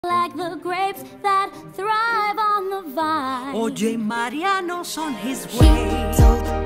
like the grapes that thrive on the vine. Oye, Mariano's on his way. He told